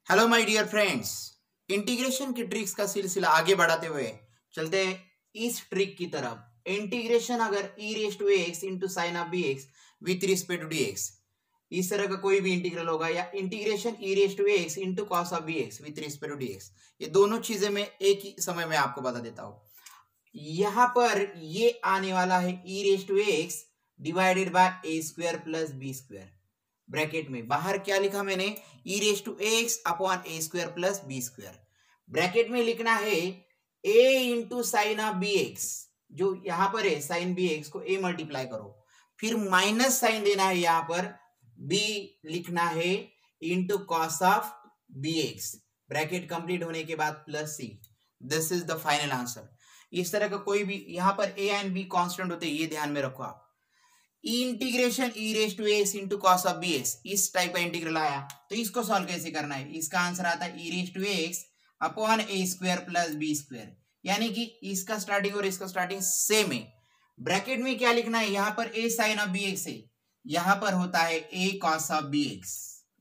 Hello my dear friends, integration की tricks का सिलसिला आगे बढ़ाते हुए चलते हैं इस ट्रिक की तरफ। इंटीग्रेशन अगर e raise to x into sine of b x with respect to d x, इस तरह का कोई भी इंटीग्रल होगा, या integration e raise to x into cos of b x with respect to d x, ये दोनों चीजें मैं एक ही समय में आपको बता देता हूं। यहां पर ये आने वाला है e raise to x divided by a square plus b square. Bracket में बाहर क्या लिखा मैंने, e raise to x upon a square plus b square. Bracket में लिखना है a into sine of b x, जो यहां पर है साइन बी एक्स को a मल्टीप्लाई करो, फिर माइनस साइन देना है, यहां पर b लिखना है into cos of b x. Bracket complete होने के बाद plus c. This is the final answer. इस तरह का कोई भी यहां पर a एंड b कांस्टेंट होते हैं, ये ध्यान में रखो आप। Integration e raise to x into cos of b x, इस टाइप का इंटीग्रल आया, तो इसको सॉल्व कैसे करना है? इसका आंसर आता है e raise to x upon a square plus b square, यानी कि इसका स्टार्टिंग और इसका स्टार्टिंग सेम है। ब्रैकेट में क्या लिखना है, यहां पर a sine of b x है, यहां पर होता है a cos of b x,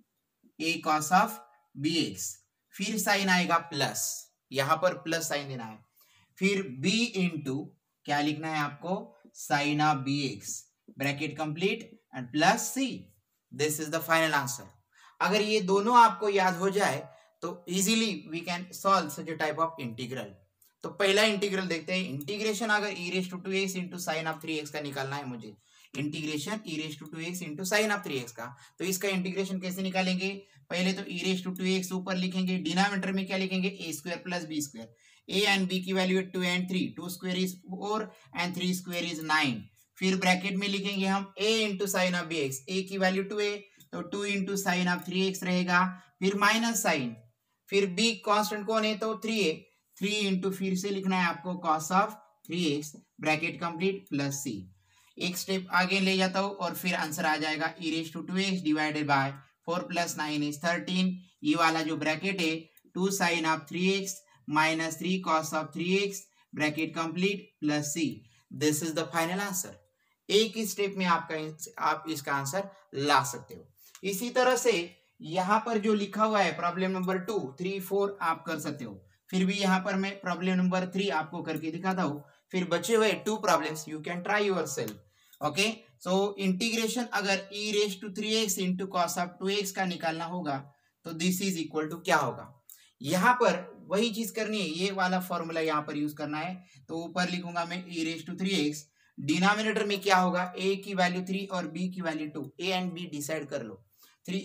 a cos of b x, फिर साइन आएगा प्लस, यहां पर प्लस साइन देना है, फिर b इंटू क्या लिखना है आपको, sine of b x, bracket complete and plus c. This is the final answer. अगर ये दोनों आपको याद हो जाए तो easily we can solve such a type of integral. तो पहला इंटीग्रल देखते हैं। इंटीग्रेशन अगर e raise to 2x into sine of 3x का निकालना है मुझे, integration e raise to 2x into sine of 3x का, तो इसका इंटीग्रेशन कैसे निकालेंगे? पहले तो e रेस टू 2x ऊपर लिखेंगे, डिनोमिनेटर में क्या लिखेंगे, a square plus b square. a and b की value 2 and 3, 2 square is 4 and 3 square is 9। फिर ब्रैकेट में लिखेंगे हम a into sine of b x, a की वैल्यू 2 है तो 2 इंटू साइन ऑफ 3x रहेगा, फिर माइनस साइन, फिर b कांस्टेंट कौन है तो 3 है, 3 इंटू फिर से लिखना है आपको cos of 3x, bracket complete plus c। एक स्टेप आगे ले जाता हूं और फिर आंसर आ जाएगा e raise to 2x divided by 4 plus 9 is 13। ये वाला जो ब्रैकेट है 2 sine of 3x minus 3 cos of 3x, bracket complete plus c। This is the final answer. एक ही स्टेप में आप इसका आंसर ला सकते हो। इसी तरह से यहां पर जो लिखा हुआ है प्रॉब्लम नंबर 2, 3, 4 आप कर सकते हो। फिर भी यहां पर मैं प्रॉब्लम नंबर 3 आपको करके दिखाता हूं, फिर बचे हुए 2 problems you can try yourself. Okay, so integration अगर e raise to 3x into cos of 2x का निकालना होगा तो दिस इज इक्वल टू क्या होगा? यहां पर वही चीज करनी है, ये वाला फॉर्मूला यहां पर यूज करना है। तो ऊपर लिखूंगा मैं e raise to 3x, denominator में क्या होगा, a की वैल्यू 3 और b की value 2, a and b decide कर लो। 3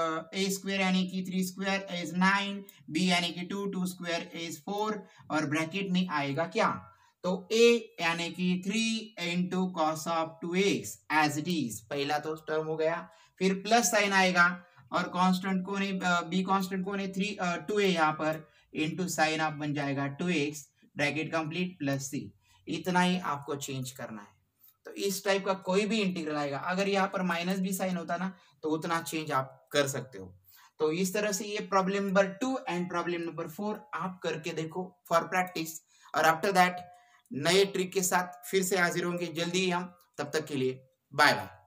a स्क्वायर यानी कि 3 स्क्वायर इज 9, b यानी कि 2, 2 स्क्वायर इज 4, और ब्रैकेट में आएगा क्या, तो a यानी कि 3 into cos of 2x as it is, पहला तो टर्म हो गया, फिर प्लस साइन आएगा, और कांस्टेंट कौन है, b कांस्टेंट कौन है, 2 है यहाँ पर, इंटू साइन ऑफ बन जाएगा 2x, bracket complete plus c। इतना ही आपको चेंज करना है। तो इस टाइप का कोई भी इंटीग्रल आएगा, अगर यहाँ पर माइनस भी साइन होता ना तो उतना चेंज आप कर सकते हो। तो इस तरह से ये problem number 2 and problem number 4 आप करके देखो फॉर प्रैक्टिस, और आफ्टर दैट नए ट्रिक के साथ फिर से हाजिर होंगे जल्दी ही हम। तब तक के लिए बाय बाय।